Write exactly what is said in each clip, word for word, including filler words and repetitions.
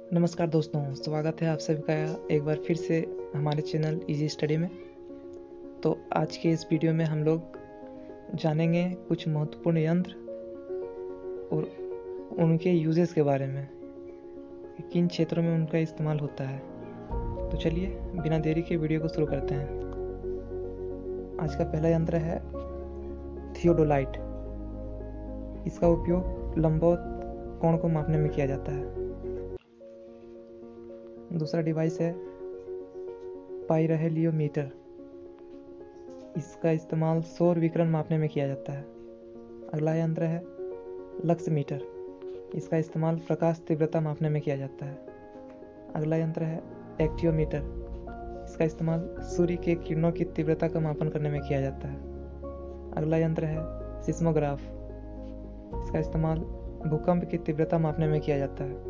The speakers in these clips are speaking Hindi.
नमस्कार दोस्तों, स्वागत है आप सभी का एक बार फिर से हमारे चैनल इजी स्टडी में। तो आज के इस वीडियो में हम लोग जानेंगे कुछ महत्वपूर्ण यंत्र और उनके यूजेस के बारे में, किन क्षेत्रों में उनका इस्तेमाल होता है। तो चलिए बिना देरी के वीडियो को शुरू करते हैं। आज का पहला यंत्र है थियोडोलाइट। इसका उपयोग लंबवत कोण को मापने में किया जाता है। दूसरा डिवाइस है पाइरहेलियोमीटर। इसका इस्तेमाल सौर विकिरण मापने में किया जाता है। अगला यंत्र है लक्स मीटर। इसका इस्तेमाल प्रकाश तीव्रता मापने में किया जाता है। अगला यंत्र है एक्टियोमीटर। इसका इस्तेमाल सूर्य के किरणों की तीव्रता का मापन करने में किया जाता है। अगला यंत्र है सिस्मोग्राफ। इसका इस्तेमाल भूकंप की तीव्रता मापने में किया जाता है।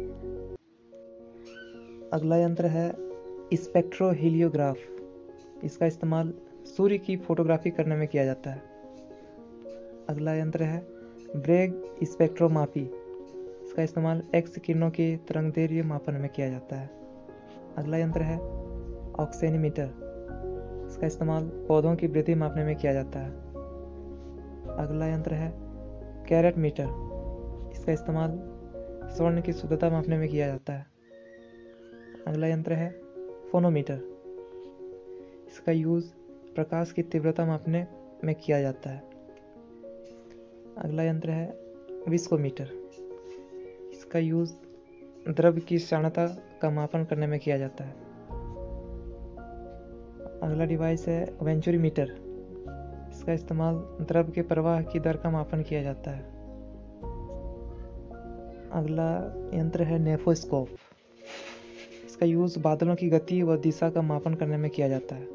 अगला यंत्र है स्पेक्ट्रोहीलियोग्राफ। इसका इस्तेमाल सूर्य की फोटोग्राफी करने में किया जाता है। अगला यंत्र है ब्रेग स्पेक्ट्रोमापी। इसका इस्तेमाल एक्स किरणों की तरंगदैर्घ्य मापन में किया जाता है। अगला यंत्र है ऑक्सेनीमीटर। इसका इस्तेमाल पौधों की वृद्धि मापने में किया जाता है। अगला यंत्र है कैरेट मीटर। इसका इस्तेमाल स्वर्ण की शुद्धता मापने में किया जाता है। अगला यंत्र है फोनोमीटर। इसका यूज़ प्रकाश की तीव्रता मापने में किया जाता है। अगला यंत्र है विस्कोमीटर। इसका यूज़ द्रव्य की क्षारता का मापन करने में किया जाता है। अगला डिवाइस है वेंचुरीमीटर। इसका इस्तेमाल द्रव्य के प्रवाह की दर का मापन किया जाता है। अगला यंत्र है नेफोस्कोप। इसका यूज़ बादलों की गति व दिशा का मापन करने में किया जाता है।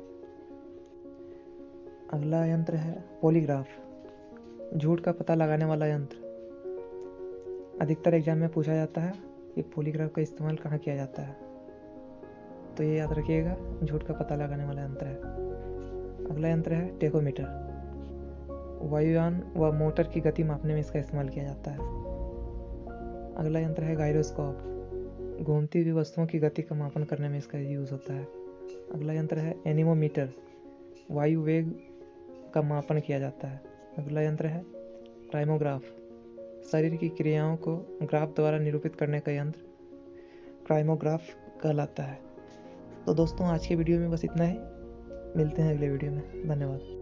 अगला यंत्र है पॉलीग्राफ, झूठ का पता लगाने वाला यंत्र। अधिकतर एग्जाम में पूछा जाता है कि पॉलीग्राफ का इस्तेमाल कहाँ किया जाता है, तो ये याद रखिएगा, झूठ का पता लगाने वाला यंत्र है। अगला यंत्र है टेकोमीटर। वायुयान व मोटर की गति मापने में इसका इस्तेमाल किया जाता है। अगला यंत्र है गायरोस्कोप। घूमती हुई वस्तुओं की गति का मापन करने में इसका यूज़ होता है। अगला यंत्र है एनीमोमीटर। वायु वेग का मापन किया जाता है। अगला यंत्र है क्राइमोग्राफ। शरीर की क्रियाओं को ग्राफ द्वारा निरूपित करने का यंत्र क्राइमोग्राफ कहलाता है। तो दोस्तों आज के वीडियो में बस इतना ही। मिलते हैं अगले वीडियो में। धन्यवाद।